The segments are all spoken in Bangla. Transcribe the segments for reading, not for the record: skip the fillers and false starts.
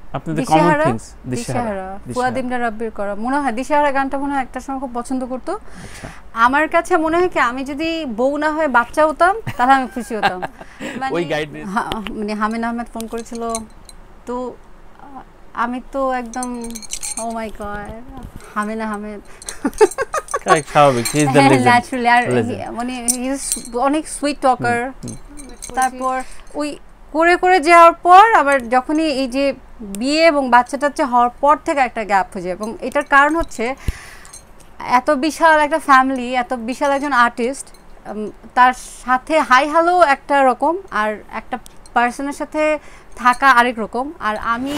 আপনাদের কমন থিংস দিশাহারা ফুয়াদ ইমরান রাব্বির করা মনে হয় দিশাহারা গানটা মনে হয় একটা সময় খুব পছন্দ করতো। আচ্ছা আমার কাছে মনে হয় কি আমি যদি বউ না হয়ে বাচ্চা হতাম তাহলে আমি খুশি হতাম। ওই গাইডেন্স মানে হামিদ আহমেদ ফোন করেছিল তো আমি তো একদম oh my God Hamid Ahmed স্বাভাবিক he is the legend naturally আর মানে হি ইজ অনেক সুইট টকার। তারপর ওই করে করে যাওয়ার পর আবার যখনই এই যে বিয়ে এবং বাচ্চা টাচ্চা হওয়ার পর থেকে একটা গ্যাপ হয়ে যায় এবং এটার কারণ হচ্ছে এত বিশাল একটা ফ্যামিলি এত বিশাল একজন আর্টিস্ট তার সাথে হাই হ্যালো একটা রকম আর একটা পার্সনের সাথে থাকা আরেক রকম। আর আমি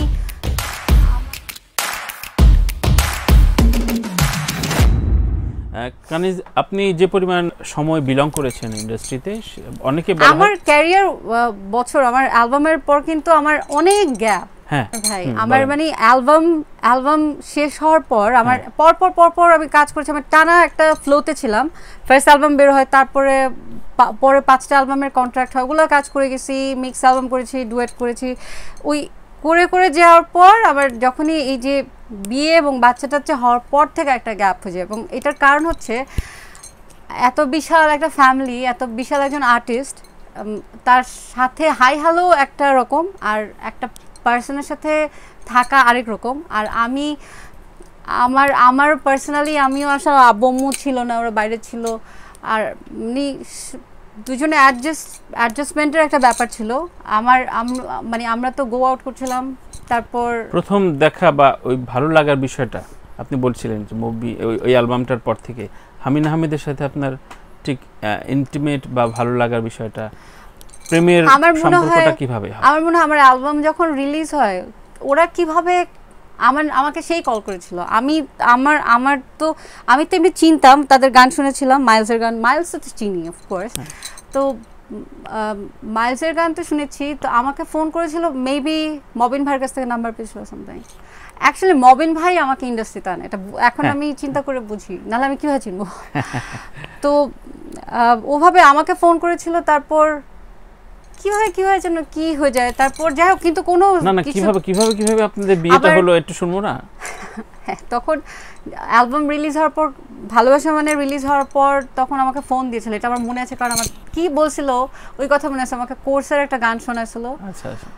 কানিজ আপনি যে পরিমাণ সময় বিলং করেছেন ইন্ডাস্ট্রিতে অনেকে আমার ক্যারিয়ার বছর আমার অ্যালবামের পর কিন্তু আমার অনেক গ্যাপ। হ্যাঁ ভাই আমার মানে অ্যালবাম শেষ হওয়ার পর আমার পর আমি কাজ করেছি আমি টানা একটা ফ্লোতে ছিলাম। ফার্স্ট অ্যালবাম বের হয় তারপরে পরে 5টা অ্যালবামের কন্ট্রাক্ট হয় ওগুলো কাজ করে গেছি মিক্স অ্যালবাম করেছি ডুয়েট করেছি ওই করে করে যাওয়ার পর আবার যখনই এই যে বিয়ে এবং বাচ্চা টাচ্চা হওয়ার পর থেকে একটা গ্যাপ হয়ে যায় এবং এটার কারণ হচ্ছে এত বিশাল একটা ফ্যামিলি এত বিশাল একজন আর্টিস্ট তার সাথে হাই হ্যালো একটা রকম আর একটা পার্সনের সাথে থাকা আরেক রকম। আর আমি আমার পার্সোনালি আমিও আসলে আব্বু ছিল না ওরা বাইরে ছিল আর দুজনে অ্যাডজাস্টমেন্টের একটা ব্যাপার ছিল। মানে আমরা তো গো আউট করছিলাম। তারপর প্রথম দেখা বা ওই ভালো লাগার বিষয়টা আপনি বলছিলেন যে মুভি ওই অ্যালবামটার পর থেকে হামিদ আহমেদের সাথে আপনার ঠিক ইন্টিমেট বা ভালো লাগার বিষয়টা প্রেমের সম্পর্কটা কিভাবে হয়? আমার মনে হয় আমার অ্যালবাম যখন রিলিজ হয় ওরা কিভাবে আমাকে সেই কল করেছিল আমি তো এমনি চিনতাম তাদের গান শুনেছিলাম মাইলসের গান মাইলস তো চিনি অফকোর্স তো মাইলসের গান তো শুনেছি তো আমাকে ফোন করেছিল মেবি মবিন ভাইয়ের কাছ থেকে নাম্বার পেয়েছিল সামথিং। অ্যাকচুয়ালি মবিন ভাই আমাকে ইন্ডাস্ট্রিতে আনে এটা এখন আমি চিন্তা করে বুঝি নাহলে আমি কীভাবে চিনবো। তো ওভাবে আমাকে ফোন করেছিল তারপর কিভাবে যেন কি হয়ে যায় তারপর যাই হোক কিন্তু কোনো কিভাবে আপনাদের বিয়েটা হলো একটু শুনবো না? তখন অ্যালবাম রিলিজ হওয়ার পর ভালোবাসা মানে রিলিজ হওয়ার পর তখন আমাকে ফোন দিয়েছিল এটা আমার মনে আছে কারণ আমার কি বলছিল ওই কথা মনে আছে আমাকে কোর্সের একটা গান শোনাছিল। আচ্ছা আচ্ছা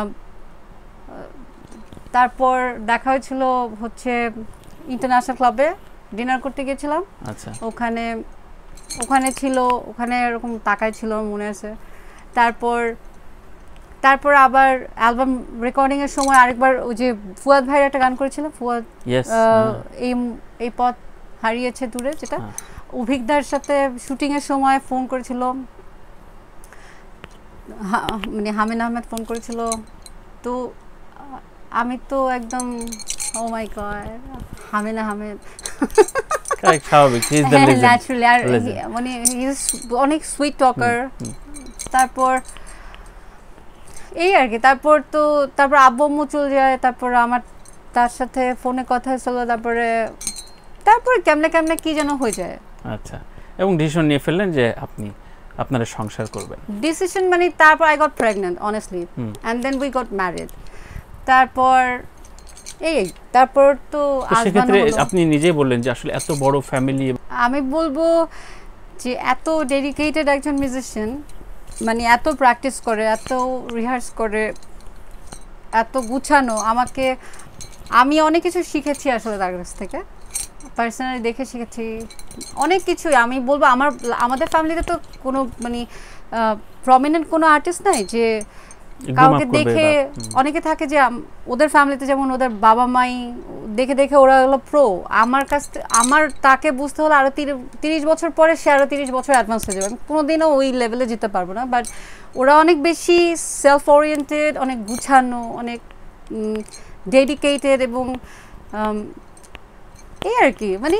তারপর দেখা হয়েছিল হচ্ছে ইন্টারন্যাশনাল ক্লাবে ডিনার করতে গিয়েছিলাম। আচ্ছা ওখানে ছিল ওখানে এরকম তাকায় ছিল মনে আছে। তারপর আবার অ্যালবাম রেকর্ডিং এর সময় আরেকবার ওই যে ফুয়াদ ভাইয়ের একটা গান করেছিল ফুয়াদ এই পথ হারিয়েছে দূরে যেটা অভিজ্ঞতার সাথে শুটিং এর সময় ফোন করেছিল মানে হামিদ আহমেদ ফোন করেছিল তো আমি তো একদম oh my God Hamid Ahmed স্বাভাবিক he is the legend naturally আর মানে হি ইজ অনেক সুইট টকার। তারপর এই আর কি তারপর আব্বু আম্মু চলে যায় তারপর আমার তার সাথে ফোনে কথা হয়েছিল তারপর কেমনে কি যেন হয়ে যায়। আচ্ছা এবং ডিসিশন নিয়ে ফেললেন যে আপনি আপনারা সংসার করবেন ডিসিশন মানে তারপর I got pregnant honestly and then we got married. তারপর তো সেক্ষেত্রে আপনি নিজেই বললেন যে আসলে এত বড় ফ্যামিলি আমি বলবো যে এত ডেডিকেটেড একজন মিউজিশিয়ান মানে এত প্র্যাকটিস করে এত রিহার্স করে এত গুছানো আমি অনেক কিছু শিখেছি আসলে তার কাছ থেকে পার্সোনালি দেখে শিখেছি অনেক কিছুই। আমি বলবো আমাদের ফ্যামিলিতে তো কোনো মানে প্রমিনেন্ট কোনো আর্টিস্ট নাই যে কাউকে দেখে অনেকে থাকে যে ওদের ফ্যামিলিতে যেমন ওদের বাবা মাই দেখে ওরা হলো প্রো আমার তাকে বুঝতে হলো আরো 30 বছর পরে সে আরো 30 বছর অ্যাডভান্স হয়ে যাবে আমি কোনোদিনও ওই লেভেলে যেতে পারবো না। বাট ওরা অনেক বেশি সেলফ ওরিয়েন্টেড অনেক গুছানো অনেক ডেডিকেটেড এবং এই আর কি মানে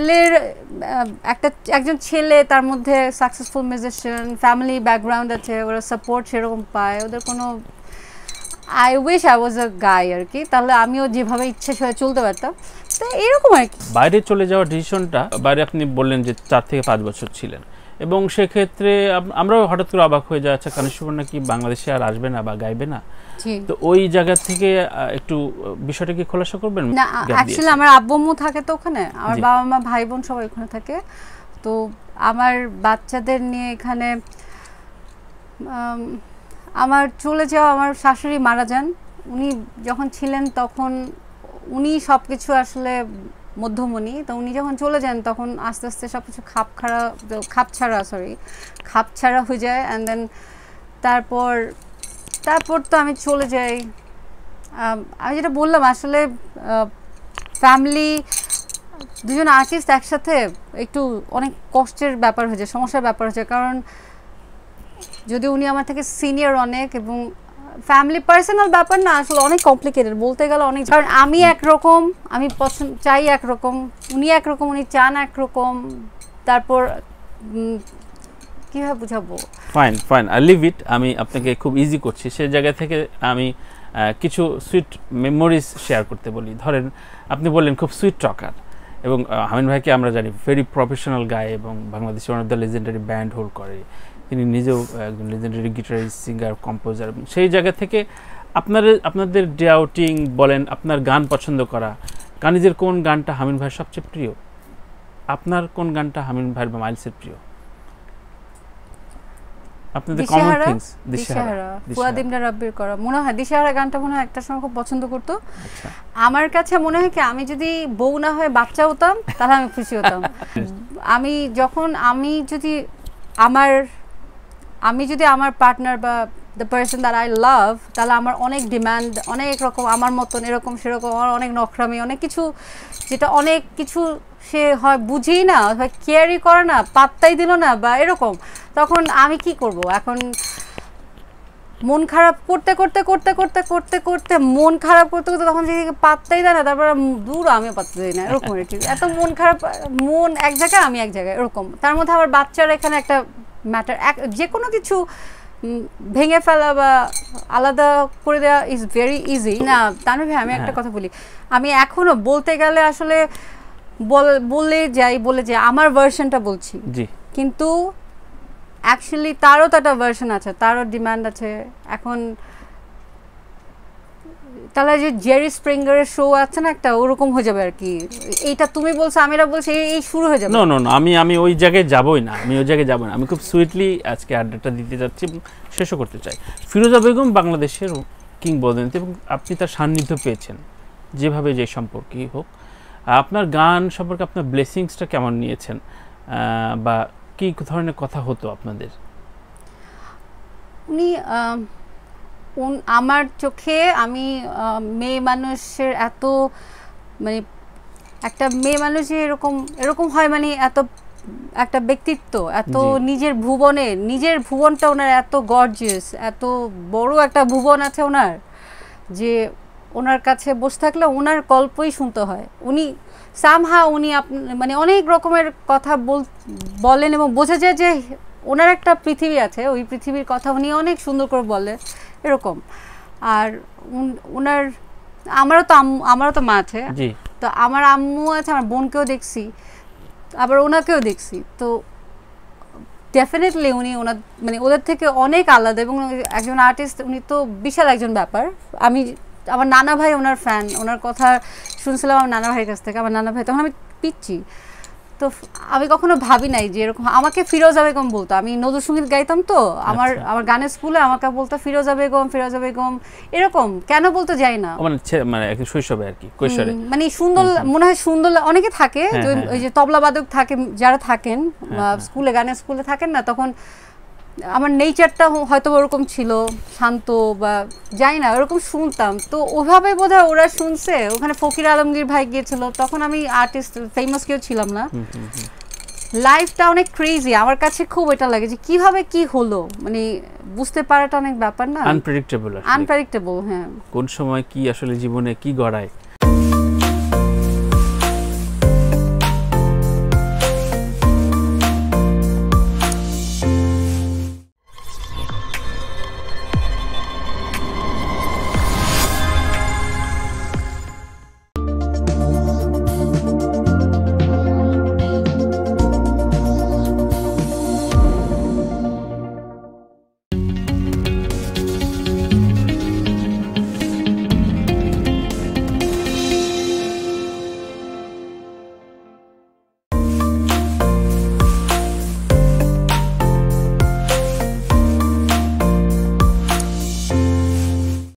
একজন ছেলে তার মধ্যে সাকসেসফুল মিউজিশিয়ান ফ্যামিলি ব্যাকগ্রাউন্ড আছে ওরা সাপোর্ট সেরকম পায় ওদের কোনো I wish I was a guy আর কি তাহলে আমিও যেভাবে ইচ্ছে সেভাবে চলতে পারতাম তো এরকম আর কি। বাইরে চলে যাওয়ার ডিসিশনটা বাইরে আপনি বললেন যে 4 থেকে 5 বছর ছিলেন এবং সেক্ষেত্রে আমরাও হঠাৎ করে অবাক হয়ে যাচ্ছে কানিজ সুবর্ণা কি বাংলাদেশে আর আসবে না বা গাইবে না, তো ওই জায়গা থেকে একটু বিষয়টা কি খোলাসা করবেন? না অ্যাকচুয়ালি আমার আব্বু আম্মু থাকে তো ওখানে, আমার বাবা মা ভাই বোন সবাই ওখানে থাকে, তো আমার বাচ্চাদের নিয়ে এখানে আমার চলে যাওয়া, আমার শাশুড়ি মারা যান, উনি যখন ছিলেন তখন উনি সব কিছু আসলে মধ্যমণি, তো উনি যখন চলে যান তখন আস্তে আস্তে সব কিছু খাপছাড়া হয়ে যায়। অ্যান্ড দেন তারপর তো আমি চলে যাই। আমি যেটা বললাম আসলে ফ্যামিলি, দুজন আর্টিস্ট একসাথে একটু অনেক কষ্টের ব্যাপার হয়েছে, সমস্যার ব্যাপার হয়েছে, কারণ যদি উনি আমার থেকে সিনিয়র অনেক, এবং ফ্যামিলি পার্সোনাল ব্যাপার না, আসলে অনেক কমপ্লিকেটেড বলতে গেলে অনেক, কারণ আমি একরকম, আমি চাই একরকম, উনি একরকম, উনি চান একরকম, তারপর কীভাবে বুঝাবো? Fine I leave it. আমি আপনাকে খুব ইজি করছি, সেই জায়গা থেকে আমি কিছু সুইট মেমোরিজ শেয়ার করতে বলি। ধরেন আপনি বললেন খুব সুইট টকার, এবং হামিন ভাইকে আমরা জানি ভেরি প্রফেশনাল গায়, এবং বাংলাদেশে one of the legendary band hold করে, তিনি নিজেও একজন লেজেন্ডারি গিটারিস্ট, সিঙ্গার, কম্পোজার। সেই জায়গা থেকে আপনাদের ডে আউটিং বলেন, আপনার গান পছন্দ করা, কানিজের কোন গানটা হামিন ভাইয়ের সবচেয়ে প্রিয়? আপনার কোন গানটা হামিন ভাইয়ের বা মাইলসের প্রিয়? আপনাদের কমন থিংস। দিশাহারা, ফুয়াদিমরা রাব্বির করা, মনে হয় দিশাহারা গানটা মনে হয় একটা সময় খুব পছন্দ করতো। আমার কাছে মনে হয় কি, আমি যদি বউ না হয়ে বাচ্চা হতাম তাহলে আমি খুশি হতাম। আমি যদি আমার পার্টনার বা the person that I love, তাহলে আমার অনেক ডিমান্ড, অনেক রকম, আমার মতন এরকম সেরকম, আমার অনেক নখরামি, অনেক কিছু, যেটা অনেক কিছু সে হয় বুঝেই না, হয় কেয়ারই করে না, পাত্তাই দিল না বা এরকম, তখন আমি কি করব? এখন মন খারাপ করতে মন খারাপ করতে তখন যে পাত্তাই দেয় না, তারপরে দূর আমিও পাত্তা দিই না, এরকম আর কি। এত মন খারাপ, মন এক জায়গায় আমি এক জায়গায়, এরকম। তার মধ্যে আবার বাচ্চারা এখানে একটা ম্যাটার, যে কোনো কিছু ভেঙে ফেলা বা আলাদা করে দেওয়া ইজ ভেরি ইজি না। তানভীর ভাই, আমি একটা কথা বলি, আমি এখনো বলতে গেলে আসলে বলে যাই আমার ভার্সনটা বলছি, কিন্তু অ্যাকচুয়ালি তারও তো একটা ভার্সন আছে, তারও ডিমান্ড আছে। এখন তাহলে যে জেরি স্প্রিঙ্গারের শো আছে না একটা, ওরকম হয়ে যাবে আর কি, এইটা তুমি বলছো আমিরা বলছি, এই শুরু হয়ে যাবে। নো আমি ওই জায়গায় যাবই না, আমি খুব সুইটলি আজকে আড্ডাটা দিতে যাচ্ছি, শেষও করতে চাই। ফিরোজা বেগম বাংলাদেশের কিংবদন্তি, এবং আপনি তার সান্নিধ্য পেয়েছেন যেভাবে, যে সম্পর্কই হোক। আপনার গান সম্পর্কে আপনার ব্লেসিংসটা কেমন নিয়েছেন, বা কি ধরনের কথা হতো আপনাদের? উনি আমার চোখে, আমি মেয়ে মানুষের এত, মানে একটা মেয়ে মানুষের এরকম হয়, মানে এত একটা ব্যক্তিত্ব, এত নিজের ভুবনটা ওনার এত গর্জিয়াস, এত বড় একটা ভুবন আছে ওনার, যে ওনার কাছে বসে থাকলে ওনার গল্পই শুনতে হয়। উনি মানে অনেক রকমের কথা বলেন, এবং বোঝা যায় যে ওনার একটা পৃথিবী আছে, ওই পৃথিবীর কথা উনি অনেক সুন্দর করে বলে, এরকম। আর ওনার আমারও তো মা আছে, তো আমার আম্মু আছে, আমার বোনকেও দেখছি, আবার ওনাকেও দেখছি, তো ডেফিনেটলি উনি মানে ওদের থেকে অনেক আলাদা, এবং একজন আর্টিস্ট, উনি তো বিশাল একজন ব্যাপার। আমার নানা ভাই ওনার ফ্যান, ওনার কথা শুনছিলাম আমার নানা ভাইয়ের কাছ থেকে। আমার নানা ভাই তখন আমি পিচ্ছি, তো আমি কখনো ভাবি নাই যে এরকম আমাকে ফিরোজা বেগম বলতো। আমি নজরুল সঙ্গীত গাইতাম, তো আমার গানের স্কুলে আমাকে বলতো ফিরোজা বেগম, এরকম কেন বলতো যাই না, মানে শৈশবে আর কি, কৈশোরে, মানে সুন্দর মনে হয়, সুন্দর অনেকে থাকে, ওই যে তবলা বাদক থাকে, যারা থাকেন স্কুলে, গানের স্কুলে থাকেন না, তখন আমার নেচারটা হয়তো ওরকম ছিল, শান্ত বা যাই না, ওরকম শুনতাম। তো ওভাবে বোধহয় ওরা শুনছে, ওখানে ফকির আলমগীর ভাই গিয়েছিল, তখন আমি আর্টিস্ট ফেমাস কেউ ছিলাম না। লাইফটা অনেক ক্রেজি, আমার কাছে খুব এটা লাগে যে কিভাবে কি হলো, মানে বুঝতে পারাটা অনেক ব্যাপার না, আনপ্রেডিক্টেবল। হ্যাঁ, কোন সময় কি আসলে জীবনে কি গড়ায়